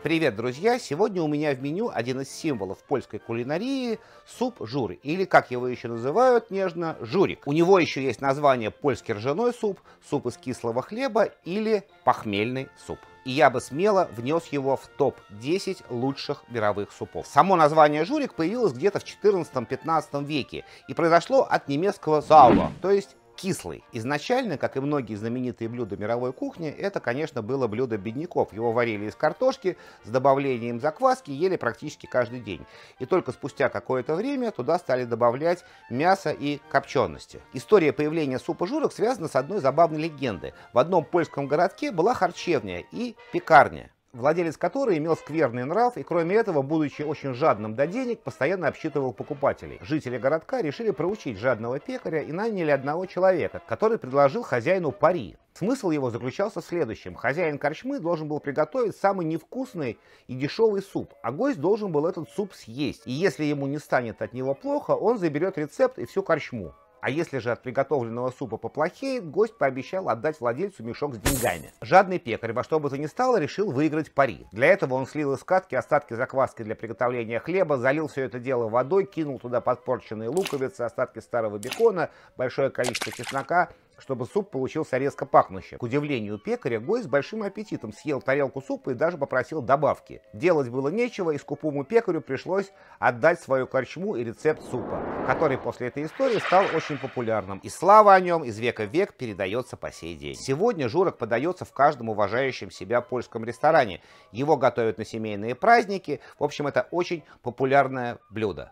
Привет, друзья! Сегодня у меня в меню один из символов польской кулинарии – суп жури, или, как его еще называют нежно, журик. У него еще есть название польский ржаной суп, суп из кислого хлеба или похмельный суп. И я бы смело внес его в топ-10 лучших мировых супов. Само название журик появилось где-то в 14-15 веке и произошло от немецкого «sauer», то есть кислый. Изначально, как и многие знаменитые блюда мировой кухни, это, конечно, было блюдо бедняков. Его варили из картошки с добавлением закваски, ели практически каждый день. И только спустя какое-то время туда стали добавлять мясо и копчености. История появления супа журик связана с одной забавной легендой. В одном польском городке была харчевня и пекарня, владелец которой имел скверный нрав и, кроме этого, будучи очень жадным до денег, постоянно обсчитывал покупателей. Жители городка решили проучить жадного пекаря и наняли одного человека, который предложил хозяину пари. Смысл его заключался в следующем. Хозяин корчмы должен был приготовить самый невкусный и дешевый суп, а гость должен был этот суп съесть. И если ему не станет от него плохо, он заберет рецепт и всю корчму. А если же от приготовленного супа поплохеет, гость пообещал отдать владельцу мешок с деньгами. Жадный пекарь во что бы то ни стало решил выиграть пари. Для этого он слил из катки остатки закваски для приготовления хлеба, залил все это дело водой, кинул туда подпорченные луковицы, остатки старого бекона, большое количество чеснока, чтобы суп получился резко пахнущим. К удивлению пекаря, гость с большим аппетитом съел тарелку супа и даже попросил добавки. Делать было нечего, и скупому пекарю пришлось отдать свою корчму и рецепт супа, который после этой истории стал очень популярным. И слава о нем из века в век передается по сей день. Сегодня журик подается в каждом уважающем себя польском ресторане. Его готовят на семейные праздники. В общем, это очень популярное блюдо.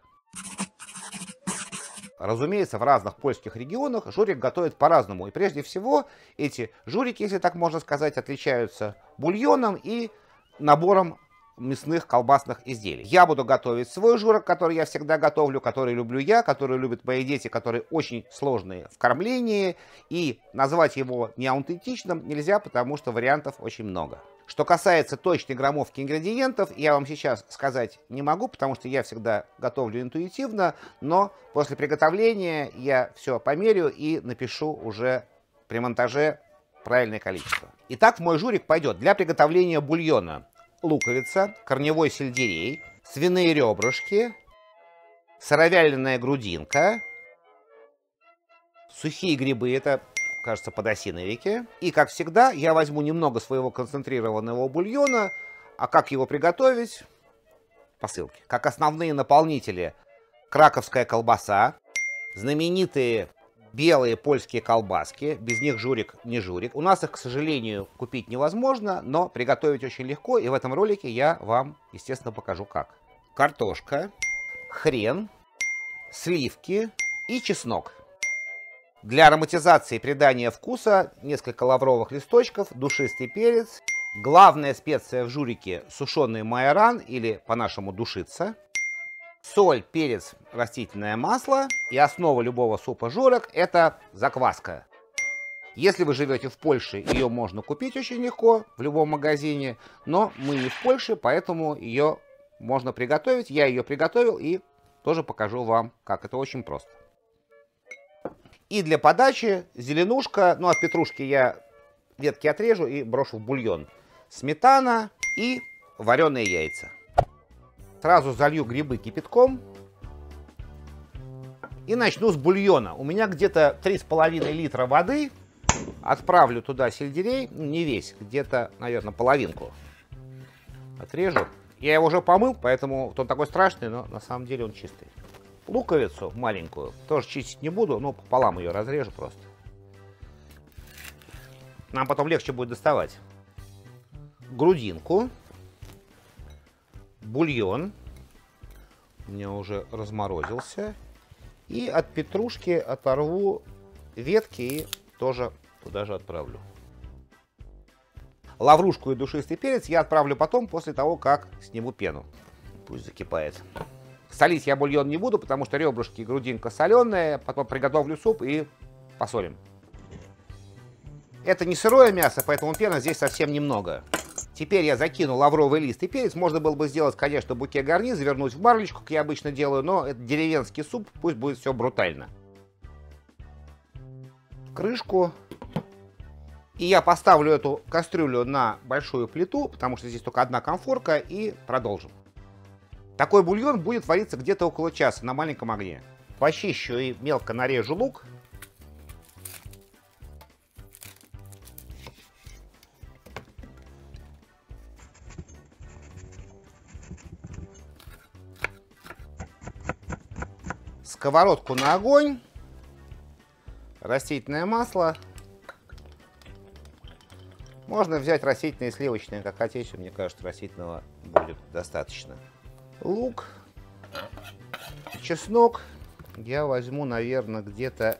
Разумеется, в разных польских регионах журик готовят по-разному. И прежде всего эти журики, если так можно сказать, отличаются бульоном и набором мясных колбасных изделий. Я буду готовить свой журик, который я всегда готовлю, который люблю я, который любят мои дети, которые очень сложные в кормлении. И назвать его неаутентичным нельзя, потому что вариантов очень много. Что касается точной граммовки ингредиентов, я вам сейчас сказать не могу, потому что я всегда готовлю интуитивно, но после приготовления я все померю и напишу уже при монтаже правильное количество. Итак, в мой журик пойдет для приготовления бульона луковица, корневой сельдерей, свиные ребрышки, сыровяленая грудинка, сухие грибы, это, кажется, подосиновики. И, как всегда, я возьму немного своего концентрированного бульона. А как его приготовить? По ссылке. Как основные наполнители: краковская колбаса, знаменитые белые польские колбаски. Без них журик не журик. У нас их, к сожалению, купить невозможно, но приготовить очень легко. И в этом ролике я вам, естественно, покажу как. Картошка, хрен, сливки и чеснок. Для ароматизации и придания вкуса несколько лавровых листочков, душистый перец. Главная специя в журике — сушеный майоран, или по-нашему душица. Соль, перец, растительное масло. И основа любого супа журик — это закваска. Если вы живете в Польше, ее можно купить очень легко в любом магазине. Но мы не в Польше, поэтому ее можно приготовить. Я ее приготовил и тоже покажу вам, как. Это очень просто. И для подачи зеленушка, ну от петрушки я ветки отрежу и брошу в бульон. Сметана и вареные яйца. Сразу залью грибы кипятком и начну с бульона. У меня где-то 3,5 литра воды. Отправлю туда сельдерей, не весь, где-то, наверное, половинку. Отрежу. Я его уже помыл, поэтому он такой страшный, но на самом деле он чистый. Луковицу маленькую тоже чистить не буду, но пополам ее разрежу просто. Нам потом легче будет доставать. Грудинку. Бульон. У меня уже разморозился. И от петрушки оторву ветки и тоже туда же отправлю. Лаврушку и душистый перец я отправлю потом, после того, как сниму пену. Пусть закипает. Солить я бульон не буду, потому что ребрышки и грудинка соленые. Потом приготовлю суп и посолим. Это не сырое мясо, поэтому пены здесь совсем немного. Теперь я закину лавровый лист и перец. Можно было бы сделать, конечно, буке гарни, завернуть в марлечку, как я обычно делаю, но это деревенский суп, пусть будет все брутально. Крышку И я поставлю эту кастрюлю на большую плиту, потому что здесь только одна конфорка, и продолжим. Такой бульон будет вариться где-то около часа на маленьком огне. Почищу и мелко нарежу лук. Сковородку на огонь. Растительное масло. Можно взять растительное и сливочное, как хотите. Мне кажется, растительного будет достаточно. Лук, чеснок. Я возьму, наверное, где-то...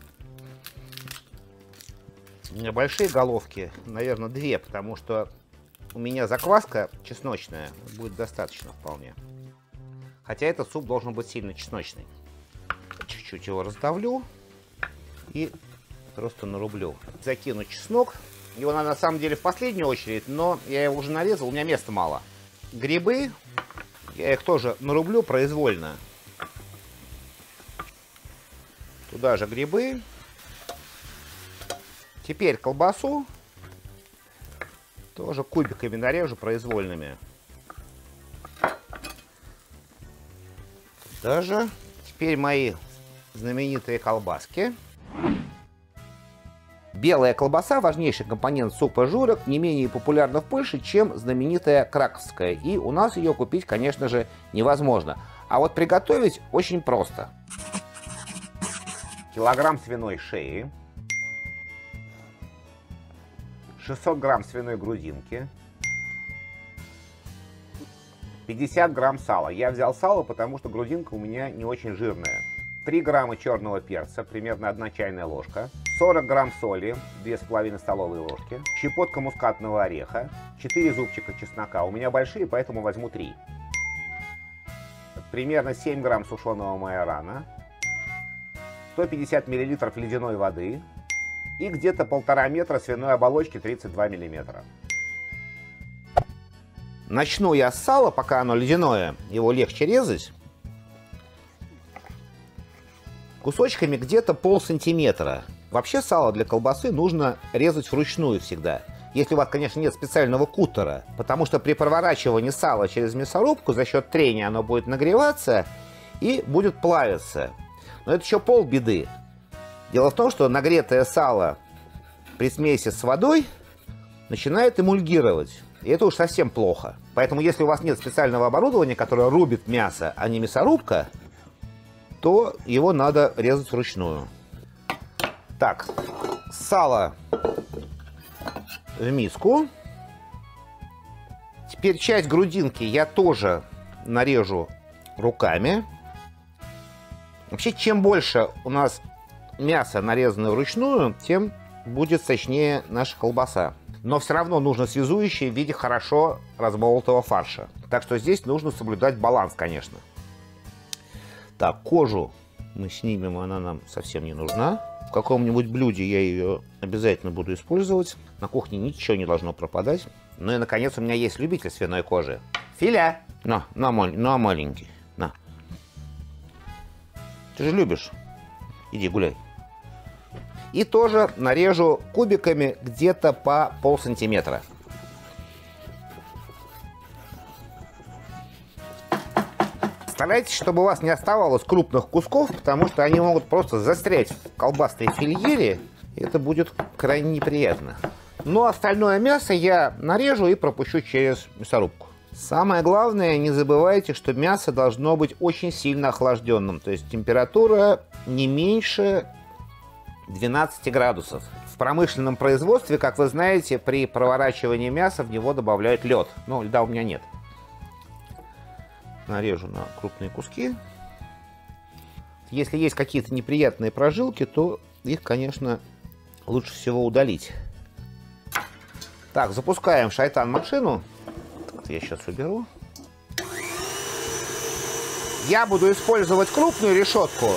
У меня большие головки, наверное, 2, потому что у меня закваска чесночная. Будет достаточно вполне. Хотя этот суп должен быть сильно чесночный. Чуть-чуть его раздавлю и просто нарублю. Закину чеснок. Его надо на самом деле в последнюю очередь, но я его уже нарезал, у меня места мало. Грибы, я их тоже нарублю произвольно. Туда же грибы. Теперь колбасу тоже кубиками нарежу произвольными. Даже теперь мои знаменитые колбаски. Белая колбаса – важнейший компонент супа журек, не менее популярна в Польше, чем знаменитая краковская. И у нас ее купить, конечно же, невозможно. А вот приготовить очень просто. Килограмм свиной шеи, 600 грамм свиной грудинки, 50 грамм сала. Я взял сало, потому что грудинка у меня не очень жирная. 3 грамма черного перца, примерно 1 чайная ложка, 40 грамм соли, 2,5 столовые ложки, щепотка мускатного ореха, 4 зубчика чеснока. У меня большие, поэтому возьму 3. Примерно 7 грамм сушеного майорана, 150 миллилитров ледяной воды и где-то 1,5 метра свиной оболочки 32 миллиметра. Начну я с сала, пока оно ледяное, его легче резать. Кусочками где-то полсантиметра. Вообще сало для колбасы нужно резать вручную всегда. Если у вас, конечно, нет специального кутера. Потому что при проворачивании сала через мясорубку за счет трения оно будет нагреваться и будет плавиться. Но это еще полбеды. Дело в том, что нагретое сало при смеси с водой начинает эмульгировать. И это уж совсем плохо. Поэтому если у вас нет специального оборудования, которое рубит мясо, а не мясорубка, то его надо резать вручную. Так, сало в миску. Теперь часть грудинки я тоже нарежу руками. Вообще, чем больше у нас мяса нарезано вручную, тем будет сочнее наша колбаса. Но все равно нужно связующее в виде хорошо размолотого фарша. Так что здесь нужно соблюдать баланс, конечно. Так, кожу мы снимем, она нам совсем не нужна. В каком-нибудь блюде я ее обязательно буду использовать. На кухне ничего не должно пропадать. Ну и, наконец, у меня есть любитель свиной кожи. Филя! На маленький. На. Ты же любишь. Иди гуляй. И тоже нарежу кубиками где-то по полсантиметра. Старайтесь, чтобы у вас не оставалось крупных кусков, потому что они могут просто застрять в колбасной фильере, и это будет крайне неприятно. Но остальное мясо я нарежу и пропущу через мясорубку. Самое главное, не забывайте, что мясо должно быть очень сильно охлажденным, то есть температура не меньше 12 градусов. В промышленном производстве, как вы знаете, при проворачивании мяса в него добавляют лед. Но льда у меня нет. Нарежу на крупные куски. Если есть какие-то неприятные прожилки, то их, конечно, лучше всего удалить. Так, запускаем шайтан-машину. Я сейчас уберу. Я буду использовать крупную решетку.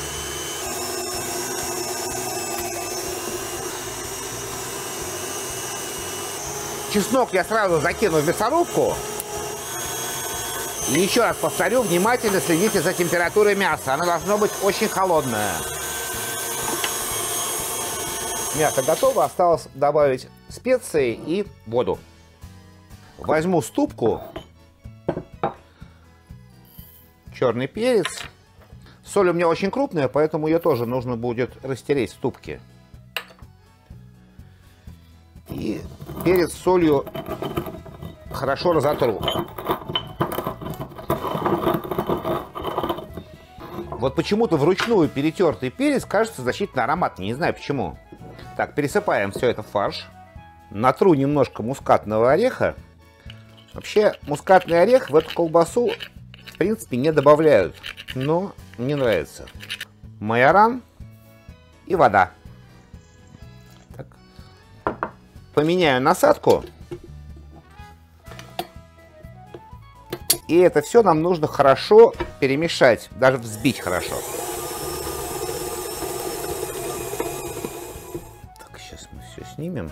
Чеснок я сразу закину в мясорубку. И еще раз повторю, внимательно следите за температурой мяса. Она должна быть очень холодная. Мясо готово, осталось добавить специи и воду. Возьму ступку, черный перец. Соль у меня очень крупная, поэтому ее тоже нужно будет растереть в ступке. И перец с солью хорошо разотру. Вот почему-то вручную перетертый перец кажется значительно ароматнее, не знаю почему. Так, пересыпаем все это в фарш. Натру немножко мускатного ореха. Вообще, мускатный орех в эту колбасу, в принципе, не добавляют, но мне нравится. Майоран и вода. Так. Поменяю насадку. И это все нам нужно хорошо перемешать, даже взбить хорошо. Так, сейчас мы все снимем.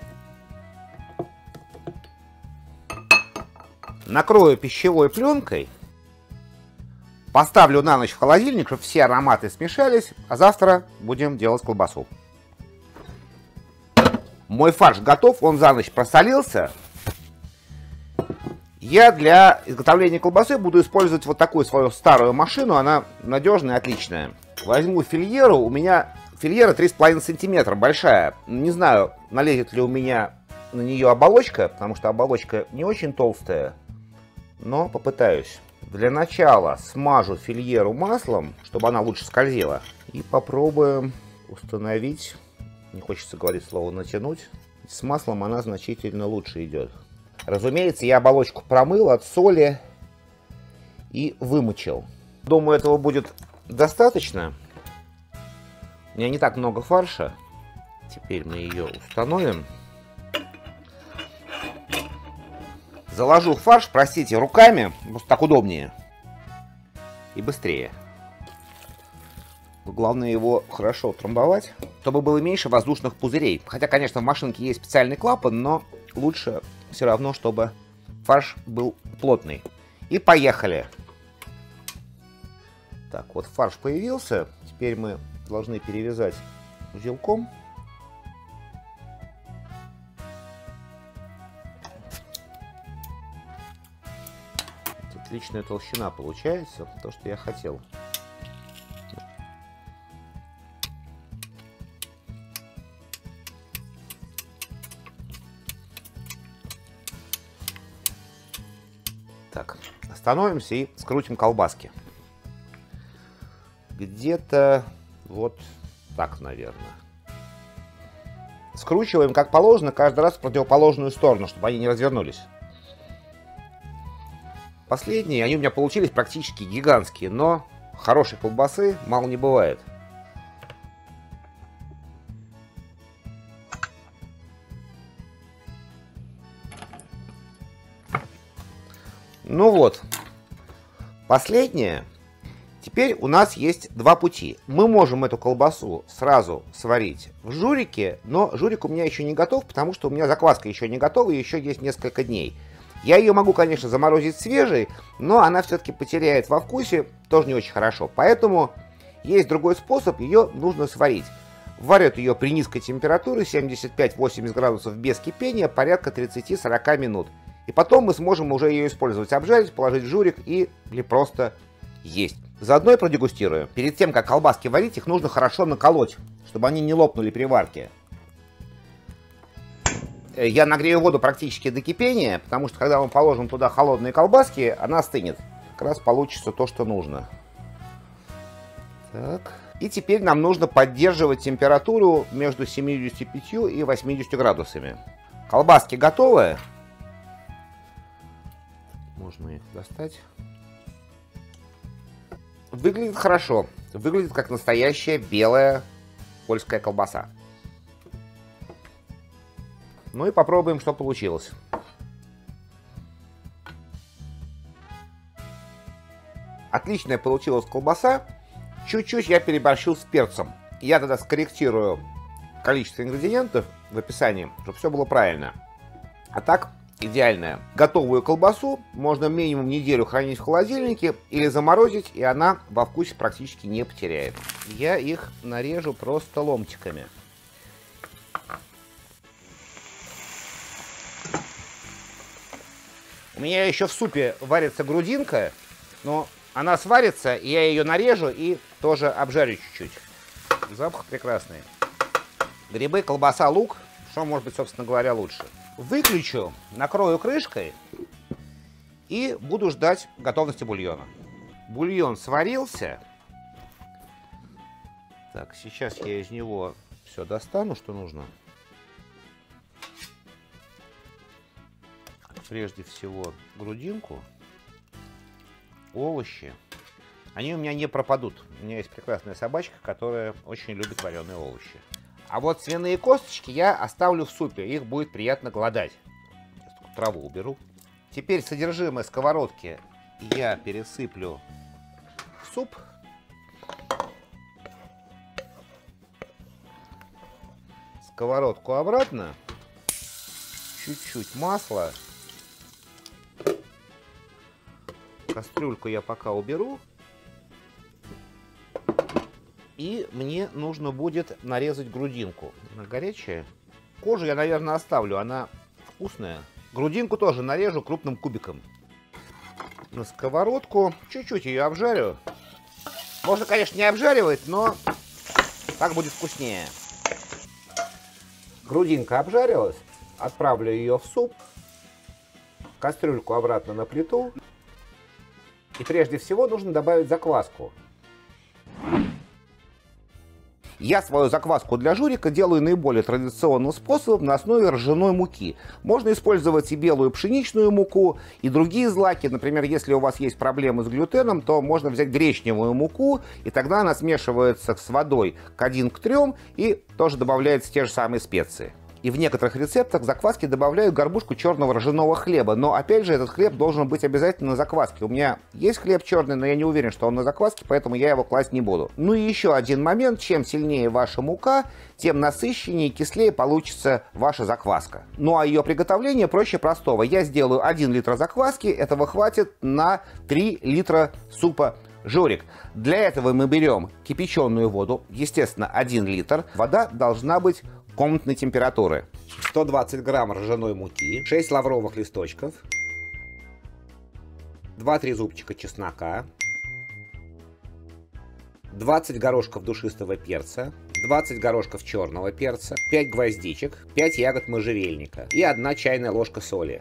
Накрою пищевой пленкой. Поставлю на ночь в холодильник, чтобы все ароматы смешались, а завтра будем делать колбасу. Мой фарш готов, он за ночь просолился. Я для изготовления колбасы буду использовать вот такую свою старую машину, она надежная, отличная. Возьму фильеру, у меня фильера 3,5 сантиметра, большая. Не знаю, налезет ли у меня на нее оболочка, потому что оболочка не очень толстая, но попытаюсь. Для начала смажу фильеру маслом, чтобы она лучше скользила. И попробуем установить, не хочется говорить слово натянуть, с маслом она значительно лучше идет. Разумеется, я оболочку промыл от соли и вымочил. Думаю, этого будет достаточно. У меня не так много фарша. Теперь мы ее установим. Заложу фарш, простите, руками, просто так удобнее и быстрее. Главное его хорошо утрамбовать, чтобы было меньше воздушных пузырей. Хотя, конечно, в машинке есть специальный клапан, но лучше все равно, чтобы фарш был плотный. И поехали. Так, вот фарш появился. Теперь мы должны перевязать узелком. Отличная толщина получается, то, что я хотел. Так, остановимся и скрутим колбаски. Где-то вот так, наверное. Скручиваем как положено, каждый раз в противоположную сторону, чтобы они не развернулись. Последние, они у меня получились практически гигантские, но хорошей колбасы мало не бывает. Ну вот, последнее. Теперь у нас есть два пути. Мы можем эту колбасу сразу сварить в журике, но журик у меня еще не готов, потому что у меня закваска еще не готова, и еще есть несколько дней. Я ее могу, конечно, заморозить свежей, но она все-таки потеряет во вкусе, тоже не очень хорошо. Поэтому есть другой способ, ее нужно сварить. Варят ее при низкой температуре, 75-80 градусов без кипения, порядка 30-40 минут. И потом мы сможем уже ее использовать, обжарить, положить в журик или просто есть. Заодно и продегустируем. Перед тем, как колбаски варить, их нужно хорошо наколоть, чтобы они не лопнули при варке. Я нагрею воду практически до кипения, потому что когда мы положим туда холодные колбаски, она остынет. Как раз получится то, что нужно. Так. И теперь нам нужно поддерживать температуру между 75 и 80 градусами. Колбаски готовы. Можно их достать. Выглядит хорошо. Выглядит как настоящая белая польская колбаса. Ну и попробуем, что получилось. Отличная получилась колбаса. Чуть-чуть я переборщил с перцем. Я тогда скорректирую количество ингредиентов в описании, чтобы все было правильно. А так, идеальная. Готовую колбасу можно минимум неделю хранить в холодильнике или заморозить, и она во вкусе практически не потеряет. Я их нарежу просто ломтиками. У меня еще в супе варится грудинка, но она сварится, и я ее нарежу и тоже обжарю чуть-чуть. Запах прекрасный. Грибы, колбаса, лук. Что может быть, собственно говоря, лучше? Выключу, накрою крышкой и буду ждать готовности бульона. Бульон сварился. Так, сейчас я из него все достану, что нужно. Прежде всего грудинку, овощи. Они у меня не пропадут. У меня есть прекрасная собачка, которая очень любит вареные овощи. А вот свиные косточки я оставлю в супе. Их будет приятно глодать. Сейчас траву уберу. Теперь содержимое сковородки я пересыплю в суп. Сковородку обратно. Чуть-чуть масла. Кастрюльку я пока уберу. И мне нужно будет нарезать грудинку. Она горячая. Кожу я, наверное, оставлю. Она вкусная. Грудинку тоже нарежу крупным кубиком. На сковородку чуть-чуть ее обжарю. Можно, конечно, не обжаривать, но так будет вкуснее. Грудинка обжарилась. Отправлю ее в суп. Кастрюльку обратно на плиту. И прежде всего нужно добавить закваску. Я свою закваску для журика делаю наиболее традиционным способом на основе ржаной муки. Можно использовать и белую пшеничную муку, и другие злаки. Например, если у вас есть проблемы с глютеном, то можно взять гречневую муку, и тогда она смешивается с водой к 1 к 3, и тоже добавляются те же самые специи. И в некоторых рецептах закваски добавляют горбушку черного ржаного хлеба. Но, опять же, этот хлеб должен быть обязательно на закваске. У меня есть хлеб черный, но я не уверен, что он на закваске, поэтому я его класть не буду. Ну и еще один момент. Чем сильнее ваша мука, тем насыщеннее и кислее получится ваша закваска. Ну а ее приготовление проще простого. Я сделаю 1 литр закваски. Этого хватит на 3 литра супа журик. Для этого мы берем кипяченую воду, естественно, 1 литр. Вода должна быть комнатной температуры. 120 грамм ржаной муки, 6 лавровых листочков, 2-3 зубчика чеснока, 20 горошков душистого перца, 20 горошков черного перца, 5 гвоздичек, 5 ягод можжевельника и 1 чайная ложка соли.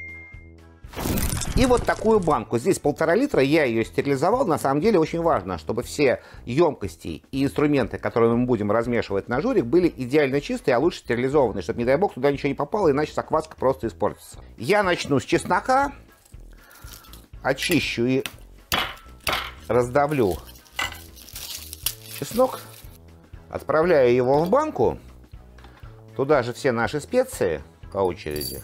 И вот такую банку. Здесь 1,5 литра, я ее стерилизовал. На самом деле очень важно, чтобы все емкости и инструменты, которые мы будем размешивать на журик, были идеально чистые, а лучше стерилизованные, чтобы, не дай бог, туда ничего не попало, иначе закваска просто испортится. Я начну с чеснока. Очищу и раздавлю чеснок. Отправляю его в банку. Туда же все наши специи по очереди.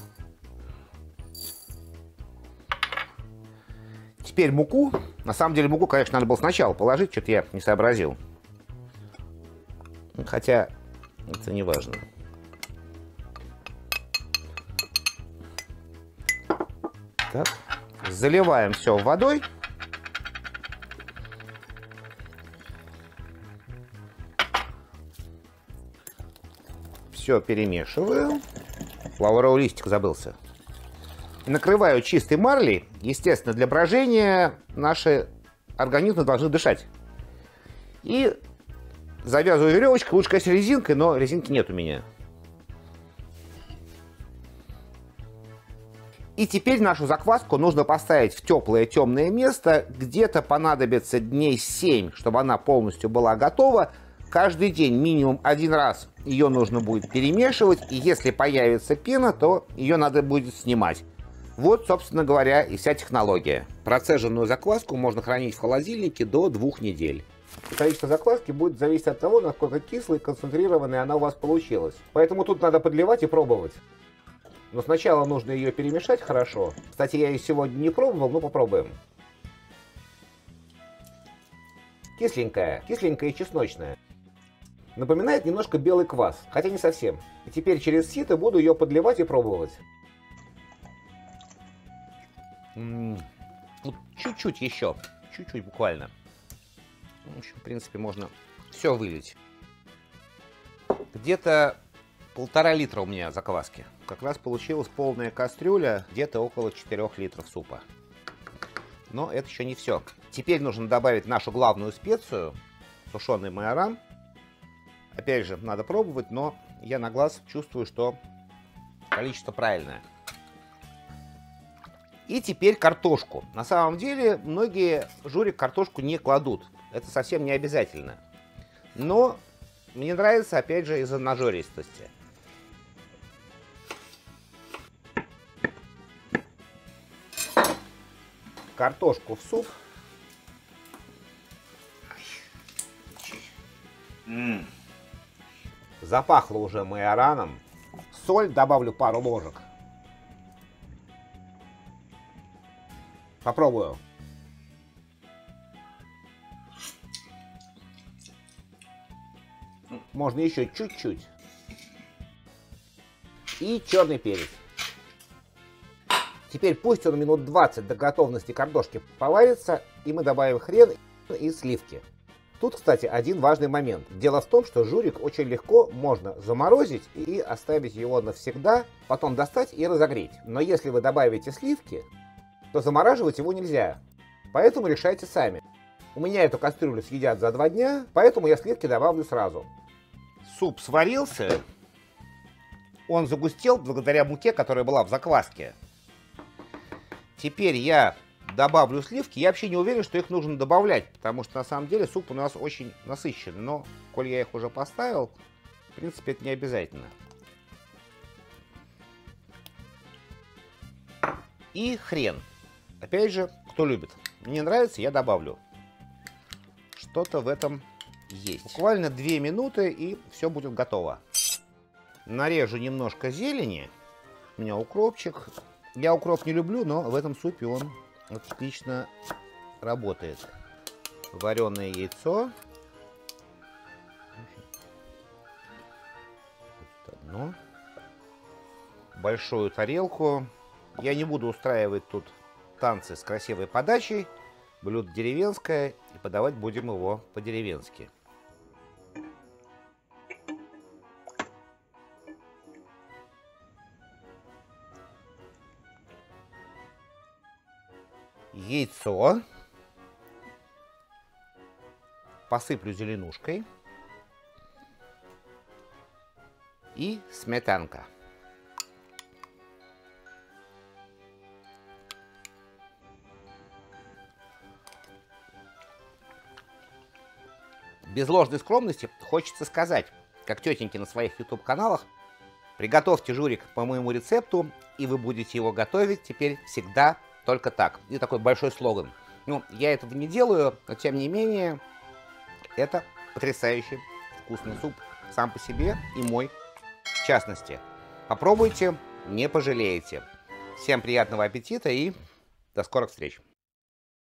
Теперь муку. На самом деле муку, конечно, надо было сначала положить, что-то я не сообразил. Хотя это не важно. Так. Заливаем все водой. Все перемешиваю. Лавровый листик забылся. Накрываю чистой марлей. Естественно, для брожения наши организмы должны дышать. И завязываю веревочкой. Лучше, конечно, резинкой, но резинки нет у меня. И теперь нашу закваску нужно поставить в теплое темное место. Где-то понадобится дней 7, чтобы она полностью была готова. Каждый день минимум 1 раз ее нужно будет перемешивать. И если появится пена, то ее надо будет снимать. Вот, собственно говоря, и вся технология. Процеженную закваску можно хранить в холодильнике до 2 недель. Количество закваски будет зависеть от того, насколько кислой и концентрированной она у вас получилась. Поэтому тут надо подливать и пробовать. Но сначала нужно ее перемешать хорошо. Кстати, я ее сегодня не пробовал, но попробуем. Кисленькая и чесночная. Напоминает немножко белый квас, хотя не совсем. И теперь через сито буду ее подливать и пробовать. Чуть-чуть еще. Чуть-чуть буквально. В общем, в принципе, можно все вылить. Где-то 1,5 литра у меня закваски. как раз получилась полная кастрюля, где-то около 4 литров супа. Но это еще не все. Теперь нужно добавить нашу главную специю, сушеный майоран. Опять же, надо пробовать, но я на глаз чувствую, что количество правильное. И теперь картошку. На самом деле, многие журик картошку не кладут. Это совсем не обязательно. Но мне нравится, опять же, из-за нажористости. Картошку в суп. Запахло уже майораном. Соль добавлю пару ложек. Попробую. Можно еще чуть-чуть. И черный перец. Теперь пусть он минут 20 до готовности картошки поварится, и мы добавим хрен и сливки. Тут, кстати, один важный момент. Дело в том, что журик очень легко можно заморозить и оставить его навсегда, потом достать и разогреть. Но если вы добавите сливки, то замораживать его нельзя. Поэтому решайте сами. У меня эту кастрюлю съедят за 2 дня, поэтому я сливки добавлю сразу. Суп сварился. Он загустел благодаря муке, которая была в закваске. Теперь я добавлю сливки. Я вообще не уверен, что их нужно добавлять, потому что на самом деле суп у нас очень насыщенный. Но, коль я их уже поставил, в принципе, это не обязательно. И хрен. Опять же, кто любит. Мне нравится, я добавлю. Что-то в этом есть. Буквально 2 минуты, и все будет готово. Нарежу немножко зелени. У меня укропчик. Я укроп не люблю, но в этом супе он отлично работает. Вареное яйцо. Вот одно. Большую тарелку. Я не буду устраивать тут танцы с красивой подачей. Блюдо деревенское, и подавать будем его по-деревенски. Яйцо. Посыплю зеленушкой. И сметанка. Без ложной скромности хочется сказать, как тетеньки на своих YouTube-каналах: приготовьте журик по моему рецепту, и вы будете его готовить теперь всегда только так. И такой большой слоган. Ну, я этого не делаю, но тем не менее, это потрясающий вкусный суп сам по себе и мой в частности. Попробуйте, не пожалеете. Всем приятного аппетита и до скорых встреч!